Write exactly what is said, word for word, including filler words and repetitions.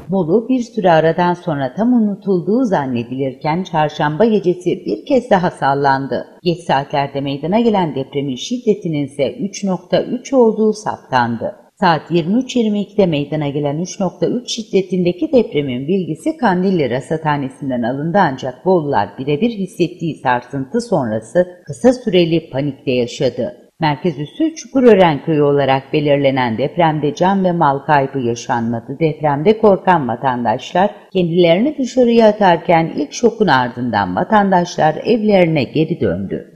Bolu bir süre aradan sonra tam unutulduğu zannedilirken çarşamba gecesi bir kez daha sallandı. Geç saatlerde meydana gelen depremin şiddetinin ise üç nokta üç olduğu saptandı. Saat yirmi üç yirmi ikide meydana gelen üç nokta üç şiddetindeki depremin bilgisi Kandilli Rasathanesi'nden alındı ancak Bolular birebir hissettiği sarsıntı sonrası kısa süreli panikte yaşadı. Merkez üssü Çukurören Köyü olarak belirlenen depremde can ve mal kaybı yaşanmadı. Depremde korkan vatandaşlar kendilerini dışarıya atarken ilk şokun ardından vatandaşlar evlerine geri döndü.